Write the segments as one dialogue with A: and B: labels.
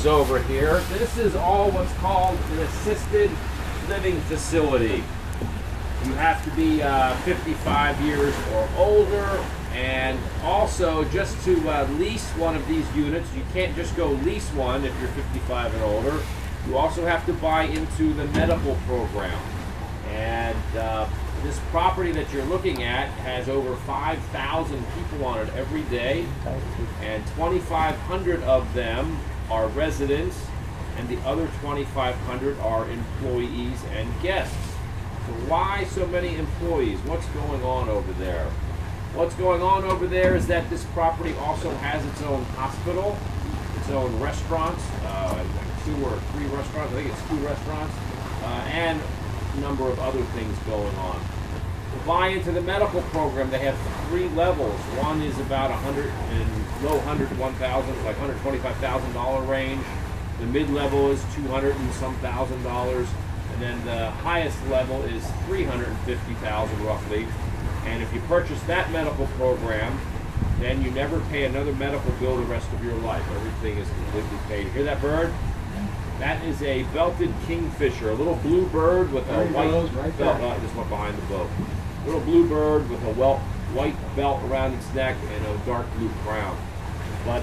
A: over here. This is all what's called an assisted living facility. You have to be 55 years or older, and also just to lease one of these units, you can't just go lease one if you're 55 and older. You also have to buy into the medical program. And this property that you're looking at has over 5,000 people on it every day, and 2,500 of them are residents, and the other 2,500 are employees and guests. So why so many employees? What's going on over there? What's going on over there is that this property also has its own hospital, its own restaurants, like 2 or 3 restaurants, I think it's 2 restaurants, and a number of other things going on. To buy into the medical program, they have 3 levels. One is about low hundred to 1,000, like $125,000 range. The mid-level is $200 and some thousand dollars, and then the highest level is $350,000 roughly. And if you purchase that medical program, then you never pay another medical bill the rest of your life. Everything is completely paid. You hear that bird? That is a belted kingfisher, a little blue bird with a white belt. I just went behind the boat. Little blue bird with a white belt around its neck and a dark blue crown. But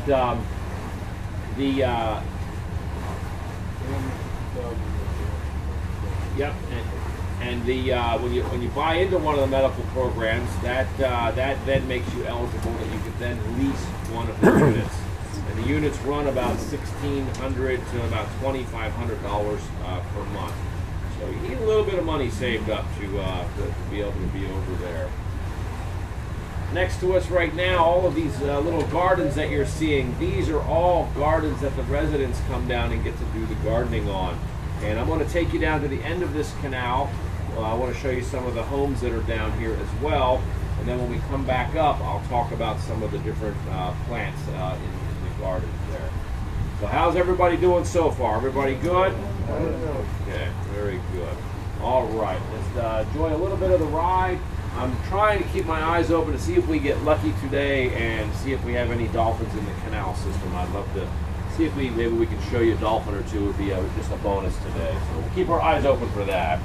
A: yep, and when you buy into one of the medical programs, that then makes you eligible that you could then lease one of the units. And the units run about $1,600 to about $2,500 per month. So you need a little bit of money saved up to be able to be over there. Next to us right now, all of these little gardens that you're seeing, these are all gardens that the residents come down and get to do the gardening on. And I'm going to take you down to the end of this canal. I want to show you some of the homes that are down here as well. And then when we come back up, I'll talk about some of the different plants in the gardens there. So how's everybody doing so far? Everybody good? Okay, very good. All right, let's enjoy a little bit of the ride. I'm trying to keep my eyes open to see if we get lucky today and see if we have any dolphins in the canal system. I'd love to see if maybe we can show you a dolphin or two. It would be just a bonus today. So we'll keep our eyes open for that.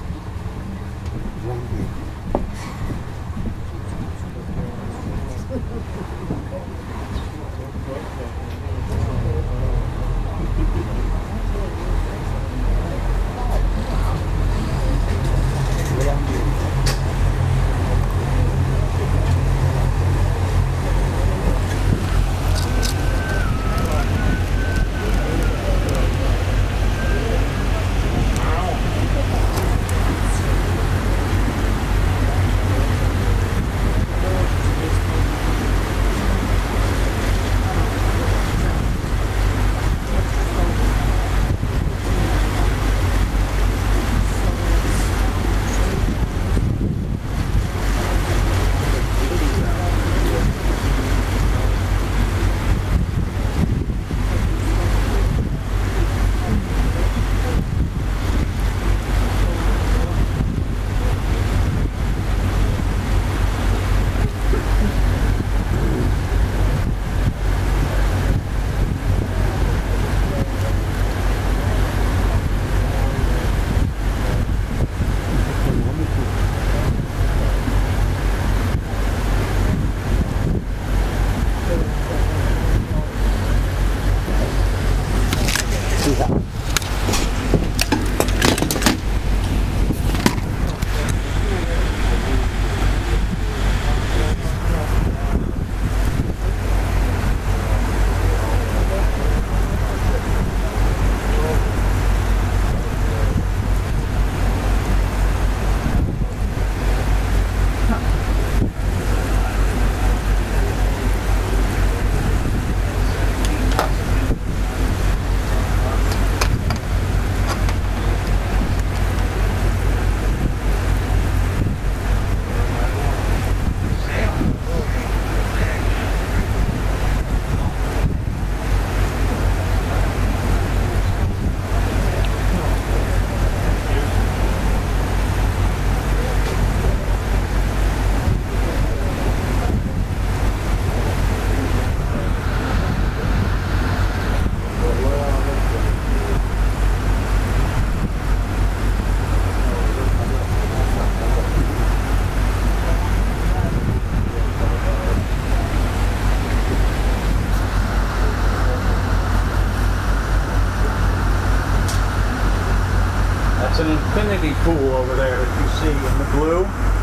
B: It's an infinity pool over there that you see in the blue.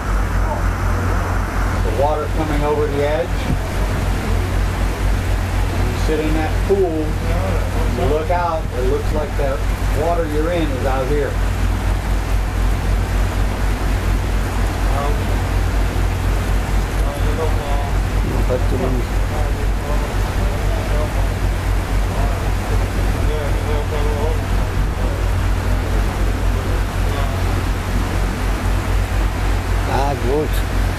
B: The water coming over the edge. You sit in that pool, you look out, it looks like the water you're in is out here.
C: Ah, gut.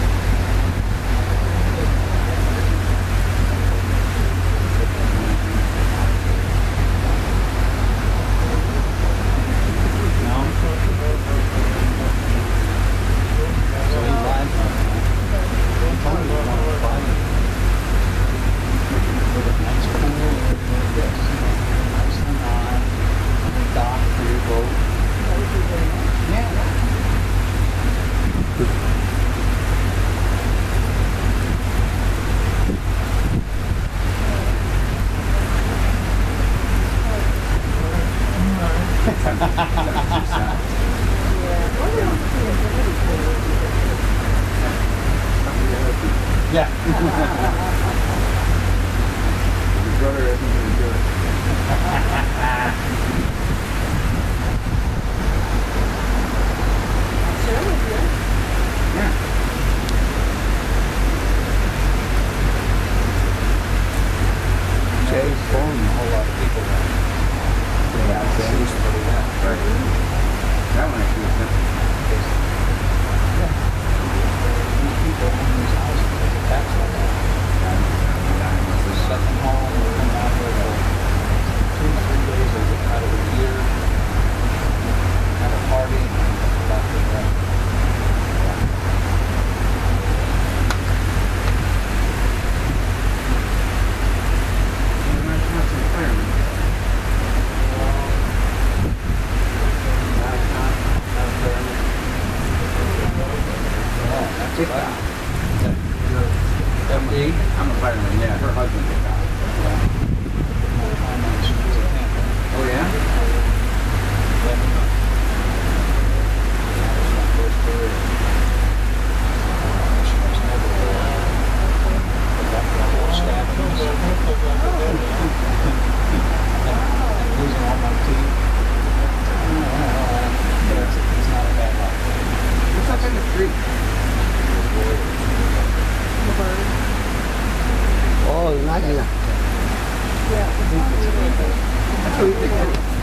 B: Yeah.
A: Your brother isn't going to do it. Yeah.
B: Jay's phone, a whole lot of people.
A: Yeah, right. That one actually was different.
B: These people own these houses as a tax liability. The second home will come out here for 2 to 3 days out of the year. Have a party and come back to the rest. MD?
A: I'm a fireman, yeah. Her husband did that. Oh, yeah?
B: Losing all my teeth. It's not a bad life.
A: What's up in the street?
C: Oh, el águila.
A: That's what we think.